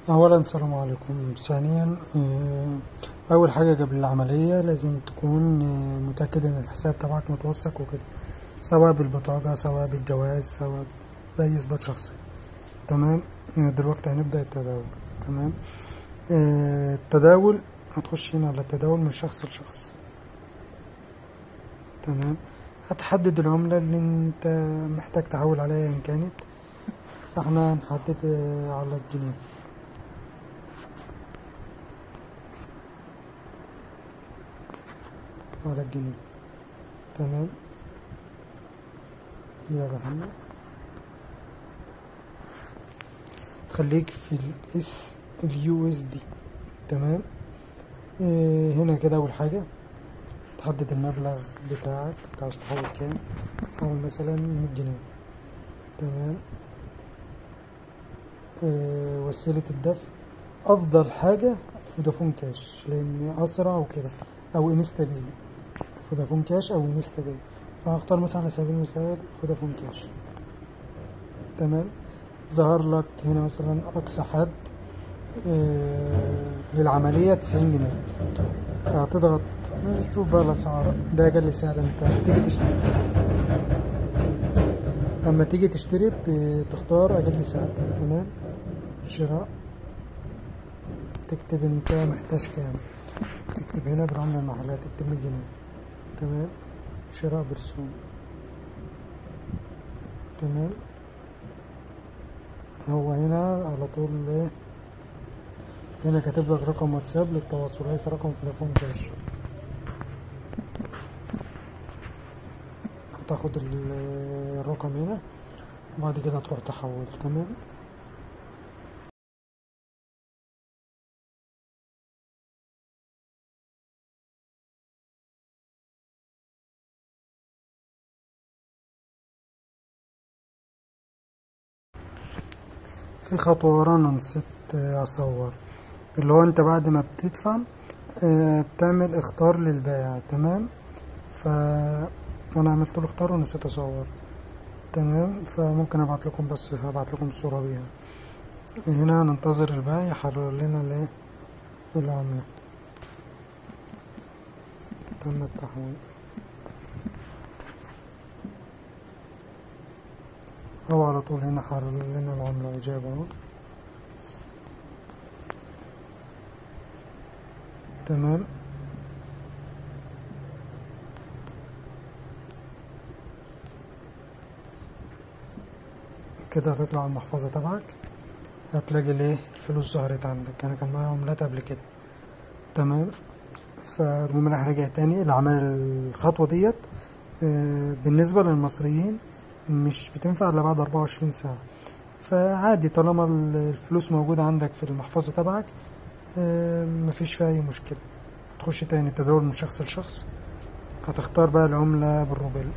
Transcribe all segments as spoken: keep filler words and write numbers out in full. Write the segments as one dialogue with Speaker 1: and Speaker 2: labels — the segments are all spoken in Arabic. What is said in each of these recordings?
Speaker 1: اولا السلام عليكم. ثانيا آه، اول حاجه قبل العمليه لازم تكون آه، متاكد ان الحساب تبعك متوثق وكده، سواء بالبطاقه سواء بالجواز سواء باي اثبات شخصي. تمام. آه، دلوقتي هنبدا التداول. تمام. آه، التداول هتخش هنا على التداول من شخص لشخص. تمام. هتحدد العمله اللي انت محتاج تحول عليها ان كانت، فاحنا هنحدد آه، على الجنيه. على الجنيه. تمام. يا محمد خليك في الاس اليو اس دي. تمام. إيه هنا كده اول حاجة تحدد المبلغ بتاعك، انت عاوز تحول كام. حول مثلا مية جنيه. تمام. إيه وسيلة الدفع، افضل حاجة فودافون كاش لان اسرع وكده، او انستا باي. فودافون كاش او انستا باي، فهختار مثلا على سبيل المثال فودافون كاش. تمام. ظهر لك هنا مثلا اقصى حد آه، للعملية تسعين جنيه، فهتضغط تشوف بقى الأسعار. ده أقل سعر انت تيجي تشتري. أما تيجي تشتري بتختار أقل سعر. تمام. شراء، تكتب انت محتاج كام، تكتب هنا بالعملة المحلية تكتب مية جنيه. تمام. شراء برسوم. تمام. هو هنا على طول ايه، هنا كاتب لك رقم واتساب للتواصل، ليس رقم فودافون كاش. هتاخد ال- الرقم هنا وبعد كده تروح تحول. تمام. في خطوة ورانا نسيت اصور، اللي هو انت بعد ما بتدفع آه، بتعمل اختار للبائع. تمام. ف فانا عملت له اختار ونسيت اصور. تمام. فممكن ابعت لكم، بس هبعت لكم الصورة بيها. هنا ننتظر البائع يحرر لنا الايه العملة. تم التحويل. هو على طول هنا حرر لنا العملة اجابة اهو. تمام. كده هتطلع المحفظة تبعك، هتلاقي الايه الفلوس ظهرت عندك. انا كان معايا عملات قبل كده. تمام. فالمهم انا هرجع تاني لعمل الخطوة ديت. آه، بالنسبة للمصريين مش بتنفع الا بعد اربعة وعشرين ساعة، فعادي طالما الفلوس موجودة عندك في المحفظة تبعك آه، مفيش فيها اي مشكلة. هتخش تاني تداول من شخص لشخص، هتختار بقى العملة بالروبل.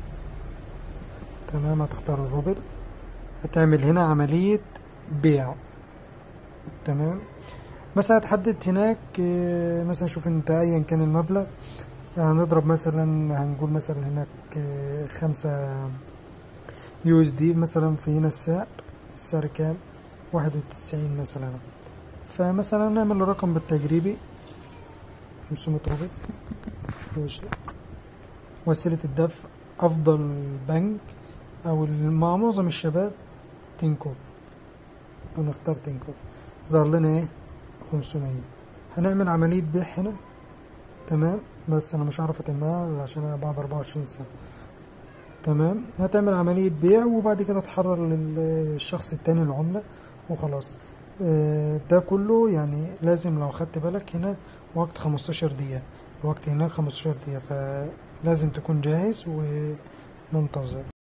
Speaker 1: تمام. هتختار الروبل، هتعمل هنا عملية بيع. تمام. مثلا هتحدد هناك آه، مثلا شوف انت ايا كان المبلغ، هنضرب مثلا هنقول مثلا هناك آه، خمسة يو اس دي مثلا. في هنا السعر السعر كام، واحد وتسعين مثلا. فمثلا نعمل الرقم بالتجريبي خمسمية روبل. ماشي. وسيلة الدفع أفضل بنك أو مع معظم الشباب تنكوف، ونختار تنكوف. ظهر لنا ايه خمسمية. هنعمل عملية بيع هنا. تمام. بس أنا مش هعرف أتمها عشان أنا بعد أربعة وعشرين ساعة. تمام. هتعمل عملية بيع وبعد كده تحرر للشخص التاني العملة وخلاص. آه، ده كله يعني لازم لو خدت بالك هنا وقت خمستاشر دقيقة، الوقت هناك خمستاشر دقيقة، فلازم تكون جاهز ومنتظر.